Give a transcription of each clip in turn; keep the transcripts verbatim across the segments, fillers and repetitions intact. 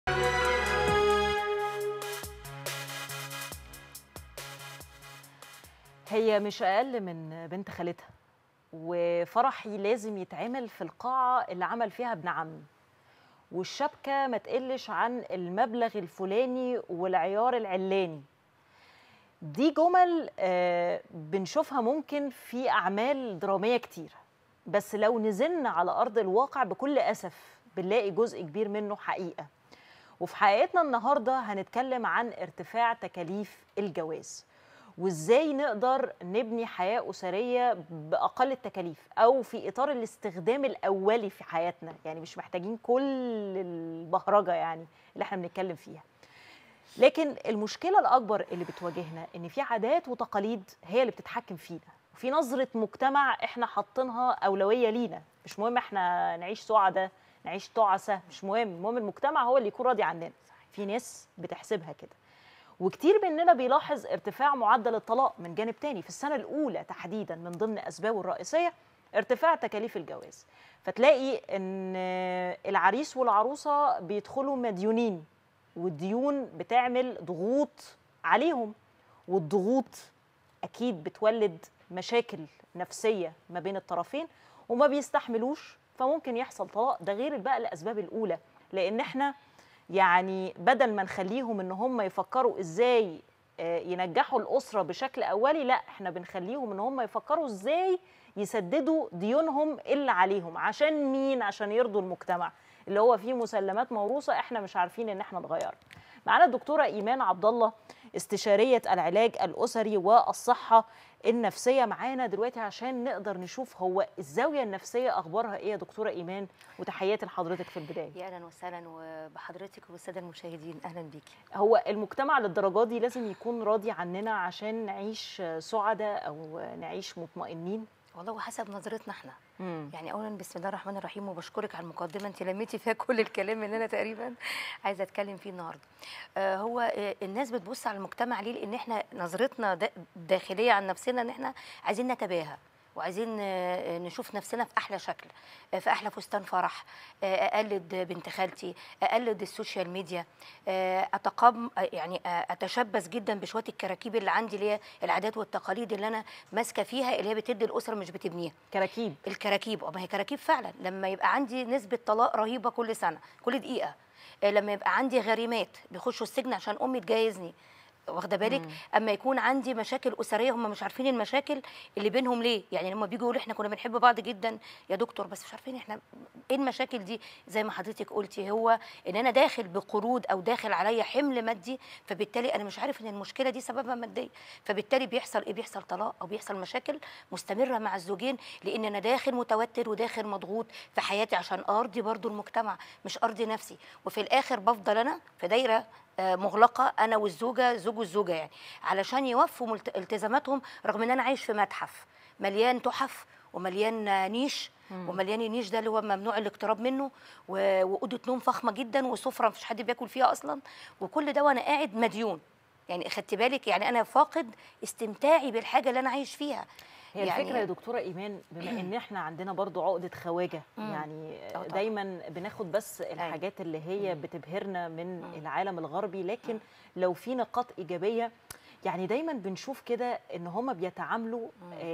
هي مش أقل من بنت خالتها، وفرحي لازم يتعمل في القاعة اللي عمل فيها ابن عمي، والشبكة ما تقلش عن المبلغ الفلاني والعيار العلاني. دي جمل آه بنشوفها ممكن في أعمال درامية كتير، بس لو نزلنا على أرض الواقع بكل أسف بنلاقي جزء كبير منه حقيقة. وفي حلقتنا النهاردة هنتكلم عن ارتفاع تكاليف الجواز، وازاي نقدر نبني حياة أسرية بأقل التكاليف أو في إطار الاستخدام الأولي في حياتنا، يعني مش محتاجين كل البهرجة يعني اللي احنا بنتكلم فيها. لكن المشكلة الأكبر اللي بتواجهنا إن في عادات وتقاليد هي اللي بتتحكم فينا، وفي نظرة مجتمع احنا حاطينها أولوية لينا. مش مهم احنا نعيش سعداء نعيش تعسة، مش مهم، المهم المجتمع هو اللي يكون راضي عننا. في ناس بتحسبها كده. وكتير مننا بيلاحظ ارتفاع معدل الطلاق من جانب تاني في السنة الأولى تحديدا، من ضمن أسبابه الرئيسية ارتفاع تكاليف الجواز. فتلاقي إن العريس والعروسة بيدخلوا مديونين، والديون بتعمل ضغوط عليهم، والضغوط أكيد بتولد مشاكل نفسية ما بين الطرفين وما بيستحملوش، فممكن يحصل طلاق. ده غير بقى الأسباب الأولى، لأن احنا يعني بدل ما نخليهم ان هم يفكروا ازاي ينجحوا الاسره بشكل اولي، لا احنا بنخليهم ان هم يفكروا ازاي يسددوا ديونهم اللي عليهم. عشان مين؟ عشان يرضوا المجتمع اللي هو فيه مسلمات موروثه احنا مش عارفين ان احنا نغيرها. معانا الدكتوره ايمان عبد الله، استشاريه العلاج الاسري والصحه النفسيه، معانا دلوقتي عشان نقدر نشوف هو الزاويه النفسيه اخبارها ايه يا دكتوره ايمان. وتحياتي لحضرتك في البدايه. يا اهلا وسهلا وبحضرتك والساده المشاهدين، اهلا بيكي. هو المجتمع للدرجه دي لازم يكون راضي عننا عشان نعيش سعداء او نعيش مطمئنين؟ والله وحسب نظرتنا احنا. مم. يعني اولا بسم الله الرحمن الرحيم، وبشكرك على المقدمه، انت لميتي فيها كل الكلام اللي انا تقريبا عايزه اتكلم فيه النهارده. آه هو آه الناس بتبص على المجتمع ليه؟ لان احنا نظرتنا داخليه عن نفسنا ان احنا عايزين نتباهى وعايزين نشوف نفسنا في احلى شكل، في احلى فستان فرح، اقلد بنت خالتي، اقلد السوشيال ميديا، اتقام يعني اتشبث جدا بشويه الكراكيب اللي عندي، اللي هي العادات والتقاليد اللي انا ماسكه فيها، اللي هي بتدي الاسره مش بتبنيها. كراكيب الكراكيب اه ما هي كراكيب فعلا. لما يبقى عندي نسبه طلاق رهيبه كل سنه كل دقيقه، لما يبقى عندي غريمات بيخشوا السجن عشان امي تجايزني، واخده بالك؟ اما يكون عندي مشاكل اسريه هم مش عارفين المشاكل اللي بينهم ليه. يعني لما بيجوا يقولوا احنا كنا بنحب بعض جدا يا دكتور، بس مش عارفين احنا ايه المشاكل دي. زي ما حضرتك قلتي، هو ان انا داخل بقروض او داخل عليا حمل مادي، فبالتالي انا مش عارف ان المشكله دي سببها ماديه، فبالتالي بيحصل ايه؟ بيحصل طلاق او بيحصل مشاكل مستمره مع الزوجين، لان انا داخل متوتر وداخل مضغوط في حياتي عشان ارضي برضو المجتمع مش ارضي نفسي. وفي الاخر بفضل انا في دايره مغلقه انا والزوجه، زوج والزوجه، يعني علشان يوفوا التزاماتهم، رغم ان انا عايش في متحف مليان تحف ومليان نيش. مم. ومليان النيش ده اللي هو ممنوع الاقتراب منه، واوضه نوم فخمه جدا وسفره مفيش حد بياكل فيها اصلا، وكل ده وانا قاعد مديون. يعني خدتي بالك؟ يعني انا فاقد استمتاعي بالحاجه اللي انا عايش فيها. هي يعني الفكره يا دكتوره ايمان، بما ان احنا عندنا برضو عقده خواجه، يعني دايما بناخد بس الحاجات اللي هي بتبهرنا من العالم الغربي، لكن لو في نقاط ايجابيه يعني دايما بنشوف كده ان هم بيتعاملوا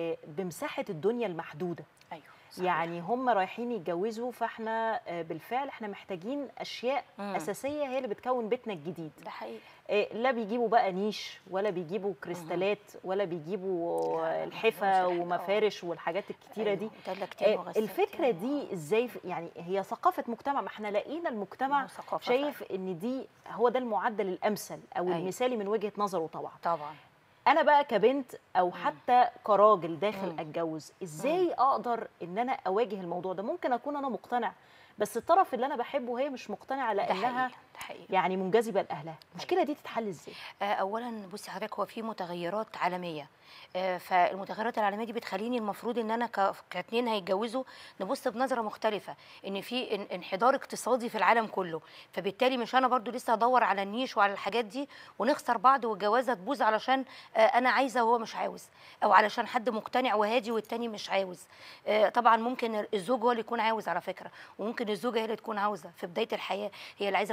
بمساحه الدنيا المحدوده. ايوه صحيح. يعني هم رايحين يتجوزوا، فاحنا بالفعل احنا محتاجين اشياء مم. اساسيه هي اللي بتكون بيتنا الجديد. ده حقيقي. لا بيجيبوا بقى نيش ولا بيجيبوا كريستالات ولا بيجيبوا الحفا ومفارش والحاجات الكتيره دي. أيوة. الفكره دي ازاي؟ يعني هي ثقافه مجتمع، ما احنا لقينا المجتمع شايف فعلا ان دي هو ده المعدل الامثل او أيوة. المثالي من وجهه نظره. طبعا طبعا انا بقى كبنت او حتى كراجل داخل مم. اتجوز، ازاي مم. اقدر ان انا اواجه الموضوع ده؟ ممكن اكون انا مقتنع، بس الطرف اللي انا بحبه هي مش مقتنعه لانها يعني منجذبه لاهلها. المشكله دي تتحل ازاي؟ اولا بصي حضرتك، هو في متغيرات عالميه، فالمتغيرات العالميه دي بتخليني المفروض ان انا كاتنين هيتجوزوا نبص بنظره مختلفه، ان في انحدار اقتصادي في العالم كله، فبالتالي مش انا برضو لسه هدور على النيش وعلى الحاجات دي ونخسر بعض والجوازه تبوظ علشان انا عايزه وهو مش عاوز، او علشان حد مقتنع وهادي والتاني مش عاوز. طبعا ممكن الزوج هو اللي يكون عاوز على فكره، وممكن الزوجه هي اللي تكون عاوزه في بدايه الحياه، هي اللي عايزه فستان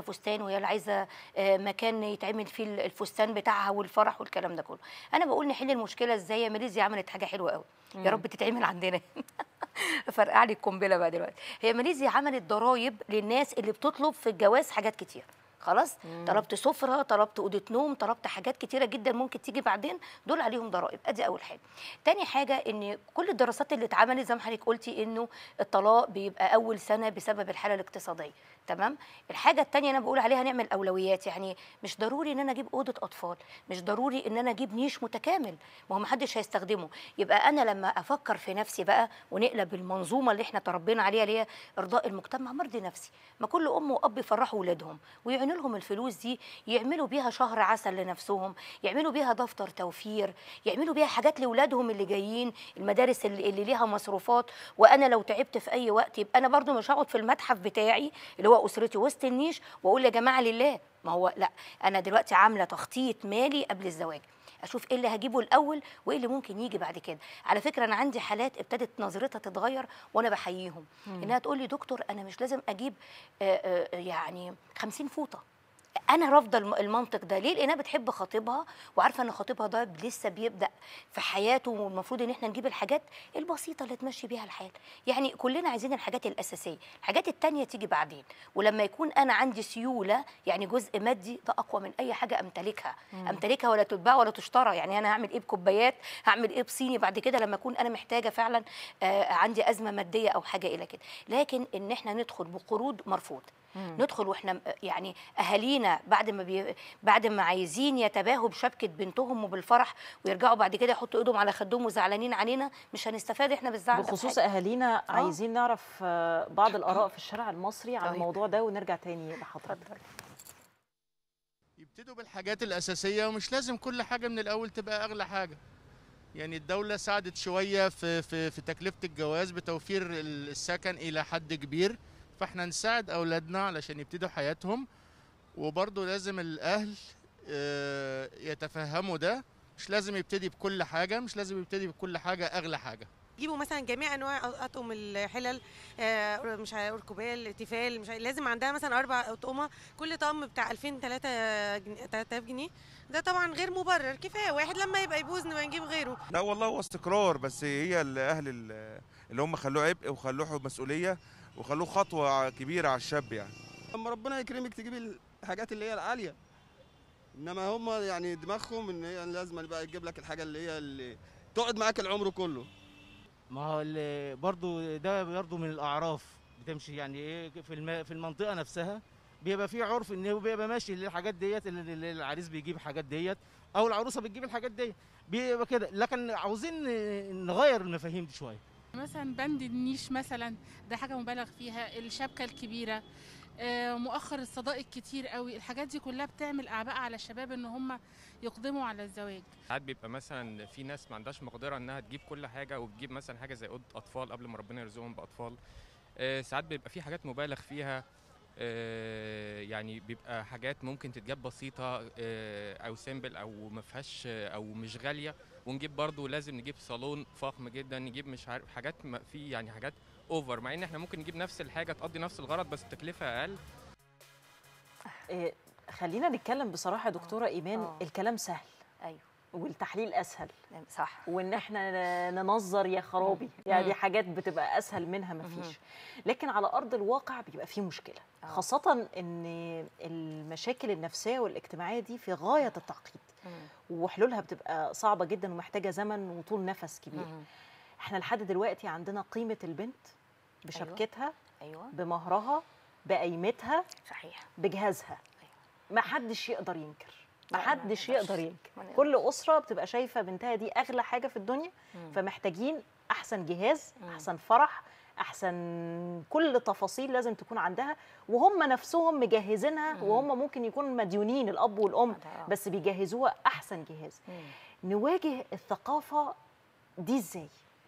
وهي اللي عايزه آه، مكان يتعمل فيه الفستان بتاعها والفرح والكلام ده كله. انا بقول نحل المشكله ازاي. يا ماليزيا عملت حاجه حلوه قوي، يا رب تتعمل عندنا. فرقع لي القنبله بقى دلوقتي. هي ماليزيا عملت ضرايب للناس اللي بتطلب في الجواز حاجات كتير. خلاص، مم. طلبت سفره، طلبت اوضه نوم، طلبت حاجات كتيره جدا ممكن تيجي بعدين، دول عليهم ضرائب. ادي اول حاجه. تاني حاجه ان كل الدراسات اللي اتعملت زي ما حضرتك قلتي انه الطلاق بيبقى اول سنه بسبب الحاله الاقتصاديه. تمام. الحاجه الثانيه انا بقول عليها نعمل اولويات. يعني مش ضروري ان انا اجيب اوضه اطفال، مش ضروري ان انا اجيب نيش متكامل، ما هو ما حدش هيستخدمه. يبقى انا لما افكر في نفسي بقى ونقلب المنظومه اللي احنا تربينا عليها اللي هي ارضاء المجتمع، مرضي نفسي. ما كل ام واب يفرحوا اولادهم ويعينوا لهم الفلوس دي، يعملوا بيها شهر عسل لنفسهم، يعملوا بيها دفتر توفير، يعملوا بيها حاجات لاولادهم اللي جايين المدارس اللي, اللي ليها مصروفات. وانا لو تعبت في اي وقت يبقى انا برضو مش هقعد في المتحف بتاعي اللي هو اسرتي وسط النيش واقول يا جماعه لله. ما هو لا، انا دلوقتي عامله تخطيط مالي قبل الزواج، اشوف ايه اللي هجيبه الاول وايه اللي ممكن يجي بعد كده. على فكره انا عندي حالات ابتدت نظرتها تتغير وانا بحييهم، انها تقول لي دكتور انا مش لازم اجيب آآ آآ يعني خمسين فوطه. انا رافضه المنطق ده. ليه؟ لانها بتحب خطيبها وعارفه ان خطيبها ده لسه بيبدا في حياته، والمفروض ان احنا نجيب الحاجات البسيطه اللي تمشي بيها الحال. يعني كلنا عايزين الحاجات الاساسيه، الحاجات التانية تيجي بعدين. ولما يكون انا عندي سيوله، يعني جزء مادي، ده اقوى من اي حاجه امتلكها. مم. امتلكها ولا تتباع ولا تشترى. يعني انا هعمل ايه بكوبايات، هعمل ايه بصيني بعد كده لما اكون انا محتاجه فعلا آه عندي ازمه ماديه او حاجه الى كده. لكن ان احنا ندخل بقروض مرفوض. مم. ندخل واحنا يعني اهالينا بعد ما بي... بعد ما عايزين يتباهوا بشبكه بنتهم وبالفرح ويرجعوا بعد كده يحطوا ايدهم على خدهم وزعلانين علينا، مش هنستفاد احنا بالزعل. بخصوص اهالينا آه. عايزين نعرف بعض الاراء في الشارع المصري عن الموضوع ده ونرجع تاني لحضرتك. يبتدوا بالحاجات الاساسيه ومش لازم كل حاجه من الاول تبقى اغلى حاجه. يعني الدوله ساعدت شويه في في في تكلفه الجواز بتوفير السكن الى حد كبير، فاحنا نساعد اولادنا علشان يبتدوا حياتهم. وبرضه لازم الاهل يتفهموا ده، مش لازم يبتدي بكل حاجه، مش لازم يبتدي بكل حاجه اغلى حاجه. جيبوا مثلا جميع انواع اطقم الحلل، مش عارف كوبال تيفال، مش لازم عندها مثلا اربع اطقمه، كل طقم بتاع ألفين تلاتة آلاف جنيه. ده طبعا غير مبرر. كفايه واحد لما يبقى يبوظ نبقى نجيب غيره. لا والله هو استقرار، بس هي الاهل اللي هم خلوه عبء وخلوه مسؤوليه وخلوه خطوه كبيره على الشاب. يعني اما ربنا يكرمك تجيب الحاجات اللي هي العاليه، انما هم يعني دماغهم ان هي لازم بقى تجيب لك الحاجه اللي هي اللي تقعد معاك العمر كله. ما هو برضو ده برضو من الاعراف بتمشي. يعني ايه في في المنطقه نفسها بيبقى في عرف ان بيبقى ماشي للحاجات ديت، اللي العريس بيجيب الحاجات ديت او العروسه بتجيب الحاجات ديت، بيبقى كده. لكن عاوزين نغير المفاهيم دي شويه. مثلا بند النيش مثلا ده حاجه مبالغ فيها، الشبكه الكبيره، مؤخر الصداق الكتير قوي، الحاجات دي كلها بتعمل اعباء على الشباب ان هم يقدموا على الزواج. ساعات بيبقى مثلا في ناس ما عندهاش مقدره انها تجيب كل حاجه، وبتجيب مثلا حاجه زي اوضه اطفال قبل ما ربنا يرزقهم باطفال. ساعات بيبقى في حاجات مبالغ فيها، يعني بيبقى حاجات ممكن تتجاب بسيطه او سيمبل او ما فيهاش او مش غاليه، ونجيب برضو لازم نجيب صالون فخم جدا، نجيب مش عارف حاجات في يعني حاجات اوفر، مع ان احنا ممكن نجيب نفس الحاجه تقضي نفس الغرض بس التكلفه اقل. إيه خلينا نتكلم بصراحه يا دكتوره ايمان. أوه. الكلام سهل، ايوه، والتحليل اسهل، صح، وان احنا ننظر يا خرابي، يعني دي حاجات بتبقى اسهل منها مفيش. لكن على ارض الواقع بيبقى فيه مشكله، خاصه ان المشاكل النفسيه والاجتماعيه دي في غايه التعقيد، وحلولها بتبقى صعبه جدا ومحتاجه زمن وطول نفس كبير. احنا لحد دلوقتي عندنا قيمه البنت بشبكتها، أيوة. بمهرها، بقيمتها، صحيح، بجهازها. أيوة. ما حدش يقدر ينكر، ما حدش يقدر ينكر. كل اسره بتبقى شايفه بنتها دي اغلى حاجه في الدنيا، مم. فمحتاجين احسن جهاز، مم. احسن فرح، احسن كل تفاصيل لازم تكون عندها، وهم نفسهم مجهزينها، مم. وهم ممكن يكونوا مديونين الاب والام بس بيجهزوها احسن جهاز. مم. نواجه الثقافه دي ازاي؟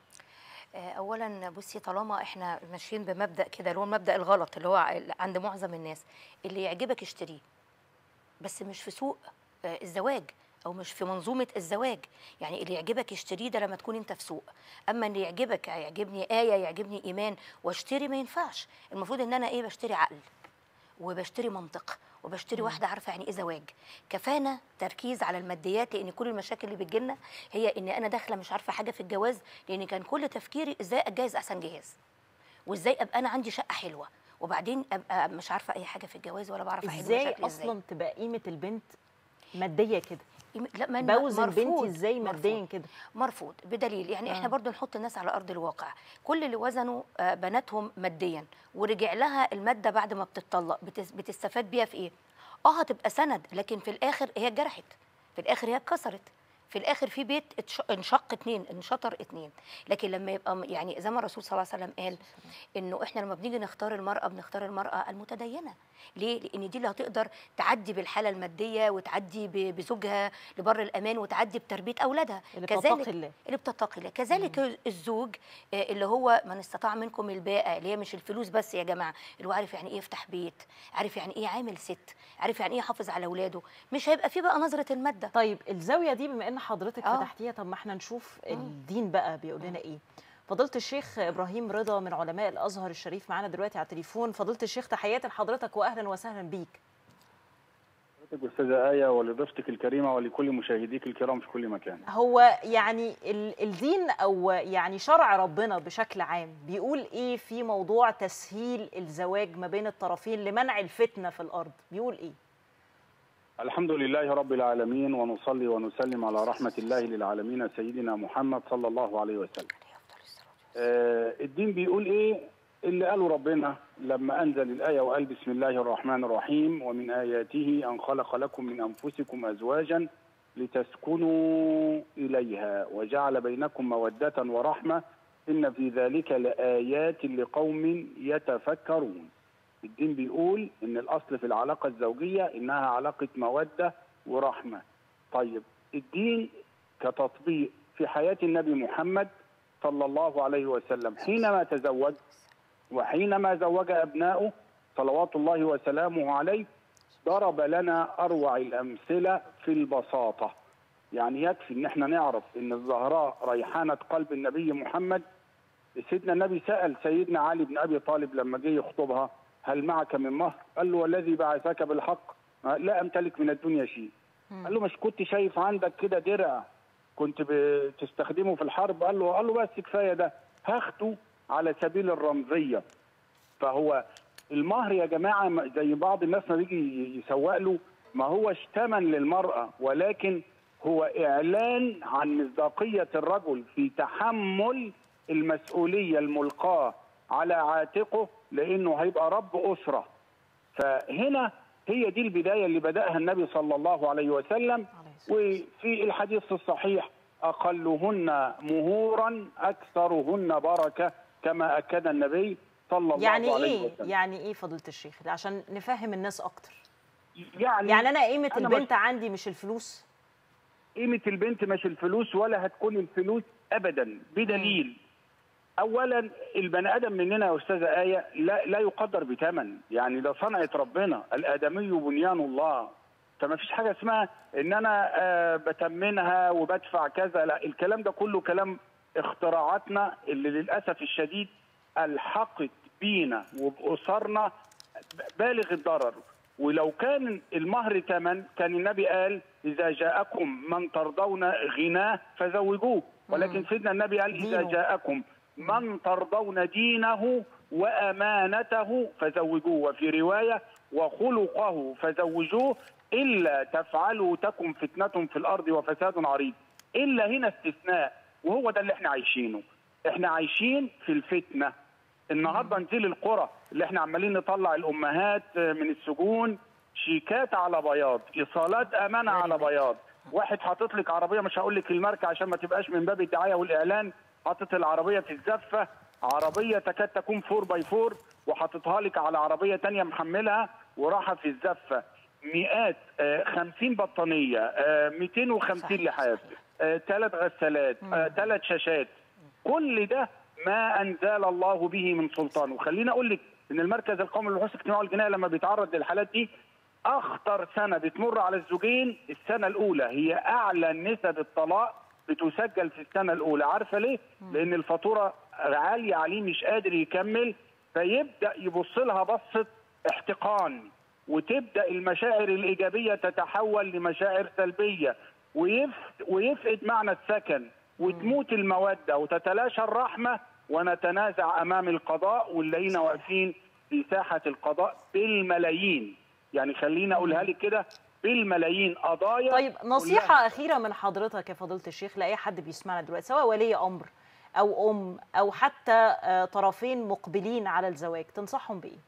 اولا بصي، طالما احنا ماشيين بمبدا كده اللي هو المبدا الغلط اللي هو عند معظم الناس، اللي يعجبك اشتريه، بس مش في سوق الزواج او مش في منظومه الزواج. يعني اللي يعجبك اشتريه ده لما تكون انت في سوق، اما اللي يعجبك يعجبني ايه، يعجبني ايمان واشتري، ما ينفعش. المفروض ان انا ايه، بشتري عقل، وبشتري منطق وبشتري واحده عارفه يعني ايه زواج. كفانا تركيز على الماديات، لان كل المشاكل اللي بتجيلنا هي ان انا داخله مش عارفه حاجه في الجواز، لان كان كل تفكيري ازاي اتجوز احسن جهاز، وازاي ابقى انا عندي شقه حلوه، وبعدين ابقى مش عارفه اي حاجه في الجواز ولا بعرف احل ازاي مشاكل ازاي. اصلا تبقى قيمه البنت ماديه كده؟ لا، ما بوزن بنتي مرفوض. ازاي ماديا مرفوض. كده؟ مرفوض بدليل يعني آه. احنا برضو نحط الناس على ارض الواقع. كل اللي وزنوا آه، بناتهم ماديا ورجع لها الماده بعد ما بتطلق، بتس- بتستفاد بيها في ايه؟ اه هتبقى سند، لكن في الاخر هي اتجرحت، في الاخر هي اتكسرت، في الاخر في بيت اتش- انشق اتنين، انشطر اتنين. لكن لما يبقى م- يعني زي ما الرسول صلى الله عليه وسلم قال انه احنا لما بنيجي نختار المراه بنختار المراه المتدينه. ليه؟ لان دي اللي هتقدر تعدي بالحاله الماديه وتعدي ب- بزوجها لبر الامان وتعدي بتربيه اولادها. اللي كذلك بتتقي الله. اللي بتتقي الله. كذلك الزوج آه، اللي هو من استطاع منكم الباءة، اللي هي مش الفلوس بس يا جماعه، اللي هو عارف يعني ايه يفتح بيت، عارف يعني ايه عامل ست، عارف يعني ايه يحافظ على اولاده، مش هيبقى فيه بقى نظره الماده. طيب الزاويه دي بما ان حضرتك آه. فتحتيها، طب ما احنا نشوف الدين بقى بيقول لنا ايه. فضيله الشيخ ابراهيم رضا من علماء الازهر الشريف معانا دلوقتي على التليفون. فضيله الشيخ تحياتي لحضرتك واهلا وسهلا بيك. حضرتك استاذه آية ولضيفتك الكريمه ولكل مشاهديك الكرام في كل مكان. هو يعني ال- الدين او يعني شرع ربنا بشكل عام بيقول ايه في موضوع تسهيل الزواج ما بين الطرفين لمنع الفتنه في الارض؟ بيقول ايه؟ الحمد لله رب العالمين، ونصلي ونسلم على رحمه الله للعالمين سيدنا محمد صلى الله عليه وسلم. آه الدين بيقول ايه؟ اللي قاله ربنا لما انزل الايه وقال بسم الله الرحمن الرحيم: ومن اياته ان خلق لكم من انفسكم ازواجا لتسكنوا اليها وجعل بينكم موده ورحمه ان في ذلك لايات لقوم يتفكرون. الدين بيقول ان الاصل في العلاقه الزوجيه انها علاقه موده ورحمه. طيب الدين كتطبيق في حياه النبي محمد صلى الله عليه وسلم حينما تزوج وحينما زوج ابنائه صلوات الله وسلامه عليه ضرب لنا اروع الامثله في البساطه. يعني يكفي ان احنا نعرف ان الزهراء ريحانه قلب النبي محمد. سيدنا النبي سال سيدنا علي بن ابي طالب لما جه يخطبها: هل معك من مهر؟ قال له: والذي بعثك بالحق لا امتلك من الدنيا شيء. قال له: مش كنت شايف عندك كده درع كنت بتستخدمه في الحرب؟ قال له قال له بس كفايه ده، هاخده على سبيل الرمزيه. فهو المهر يا جماعه زي بعض الناس ما بيجي يسوق له، ما هوش ثمن للمراه، ولكن هو اعلان عن مصداقيه الرجل في تحمل المسؤوليه الملقاه على عاتقه، لانه هيبقى رب اسره. فهنا هي دي البدايه اللي بداها النبي صلى الله عليه وسلم. وفي الحديث الصحيح: اقلهن مهورا اكثرهن بركه، كما اكد النبي صلى الله يعني عليه ايه وسلم. يعني ايه فضيله الشيخ عشان نفهم الناس اكتر؟ يعني يعني انا قيمه أنا البنت مش... عندي مش الفلوس؟ قيمه البنت مش الفلوس، ولا هتكون الفلوس ابدا، بدليل اولا البني ادم مننا يا استاذه آية لا لا يقدر بثمن. يعني ده صنعه ربنا، الادمي بنيان الله. فما فيش حاجه اسمها ان انا آه بتمنها وبدفع كذا، لا، الكلام ده كله كلام اختراعاتنا اللي للاسف الشديد الحقت بينا وباسرنا بالغ الضرر. ولو كان المهر ثمن كان النبي قال: اذا جاءكم من ترضون غناه فزوجوه. ولكن سيدنا النبي قال: اذا جاءكم من ترضون دينه وامانته فزوجوه، وفي روايه: وخلقه فزوجوه، الا تفعلوا تكن فتنه في الارض وفساد عريض. الا هنا استثناء، وهو ده اللي احنا عايشينه. احنا عايشين في الفتنه. النهارده نزيل القرى اللي احنا عمالين نطلع الامهات من السجون شيكات على بياض، ايصالات امانه على بياض. واحد حاطط لك عربيه، مش هقول لك الماركه عشان ما تبقاش من باب الدعايه والاعلان، حاطط العربيه في الزفه، عربيه تكاد تكون فور باي فور، وحاططها لك على عربيه ثانيه محملها وراحه في الزفه. مئات آه خمسين بطانيه، آه مئتين وخمسين لحاف، ثلاث آه غسالات، ثلاث آه شاشات. كل ده ما انزل الله به من سلطان. وخليني اقول لك ان المركز القومي للبحوث الاجتماعيه والجنائيه لما بيتعرض للحالات دي، اخطر سنه بتمر على الزوجين السنه الاولى، هي اعلى نسب الطلاق بتسجل في السنه الاولى. عارفه ليه؟ لان الفاتوره عاليه عليه مش قادر يكمل، فيبدا يبص لها بصه احتقان، وتبدا المشاعر الايجابيه تتحول لمشاعر سلبيه، ويفقد معنى السكن، وتموت الموده وتتلاشى الرحمه، ونتنازع امام القضاء ونلاقينا واقفين في ساحه القضاء بالملايين. يعني خلينا اقولها لك كده، بالملايين قضايا. طيب نصيحه اخيره من حضرتك يا فضيله الشيخ لاي حد بيسمعنا دلوقتي، سواء ولي امر او ام او حتى طرفين مقبلين على الزواج، تنصحهم بايه؟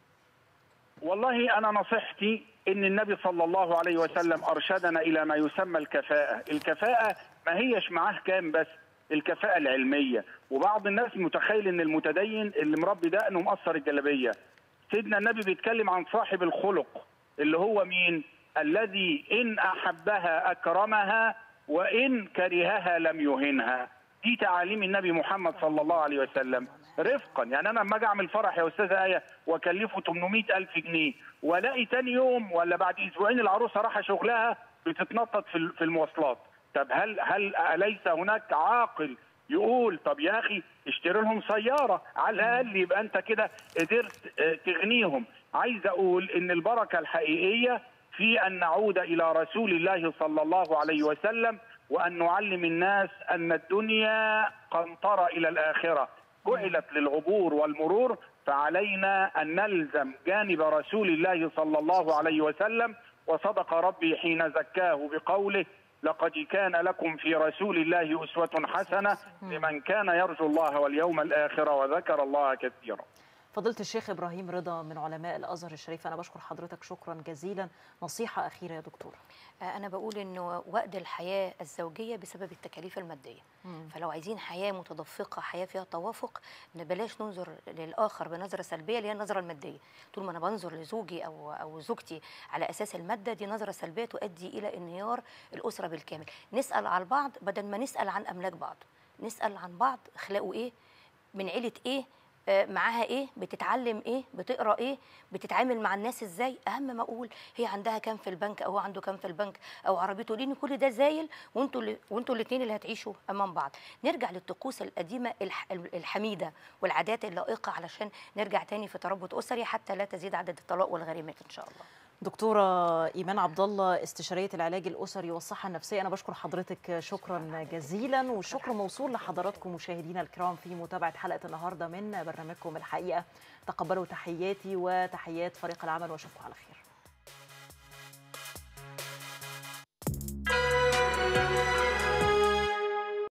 والله انا نصيحتي ان النبي صلى الله عليه وسلم ارشدنا الى ما يسمى الكفاءه، الكفاءه ما هيش معاه كام بس، الكفاءه العلميه. وبعض الناس متخيل ان المتدين اللي مربي دقنه مقصر الجلابيه. سيدنا النبي بيتكلم عن صاحب الخلق اللي هو مين؟ الذي ان احبها اكرمها وان كرهها لم يهنها. دي تعاليم النبي محمد صلى الله عليه وسلم. رفقا، يعني انا لما اجي اعمل فرح يا استاذه ايه واكلفه ثمانمائة ألف جنيه، والاقي ثاني يوم ولا بعد اسبوعين العروسه رايحه شغلها بتتنطط في في المواصلات، طب هل هل اليس هناك عاقل يقول طب يا اخي اشتري لهم سياره على الاقل، يبقى انت كده قدرت تغنيهم. عايز اقول ان البركه الحقيقيه في ان نعود الى رسول الله صلى الله عليه وسلم، وان نعلم الناس ان الدنيا قنطره الى الاخره، جعلت للعبور والمرور، فعلينا ان نلزم جانب رسول الله صلى الله عليه وسلم. وصدق ربي حين زكاه بقوله: لقد كان لكم في رسول الله أسوة حسنة لمن كان يرجو الله واليوم الآخر وذكر الله كثيرا. فضيلة الشيخ إبراهيم رضا من علماء الأزهر الشريف، أنا بشكر حضرتك شكرا جزيلا. نصيحة أخيرة يا دكتور. أنا بقول إنه وقت الحياة الزوجية بسبب التكاليف المادية، مم. فلو عايزين حياة متدفقة، حياة فيها توافق، بلاش ننظر للآخر بنظرة سلبية اللي هي النظرة المادية. طول ما أنا بنظر لزوجي أو أو زوجتي على أساس المادة، دي نظرة سلبية تؤدي إلى انهيار الأسرة بالكامل. نسأل على بعض بدل ما نسأل عن أملاك بعض، نسأل عن بعض أخلاقه إيه، من عيلة إيه، معاها ايه، بتتعلم ايه، بتقرا ايه، بتتعامل مع الناس ازاي. اهم ما اقول هي عندها كام في البنك او هو عنده كام في البنك او عربيته، لان كل ده زايل، وانتوا اللي وانتوا الاثنين اللي هتعيشوا امام بعض. نرجع للطقوس القديمه الحميده والعادات اللائقه علشان نرجع تاني في ترابط اسري حتى لا تزيد عدد الطلاق والغريمات ان شاء الله. دكتورة إيمان عبد الله، استشارية العلاج الأسري والصحة النفسية، أنا بشكر حضرتك شكرا جزيلا، والشكر موصول لحضراتكم مشاهدينا الكرام في متابعة حلقة النهاردة من برنامجكم الحقيقة. تقبلوا تحياتي وتحيات فريق العمل واشوفكم على خير.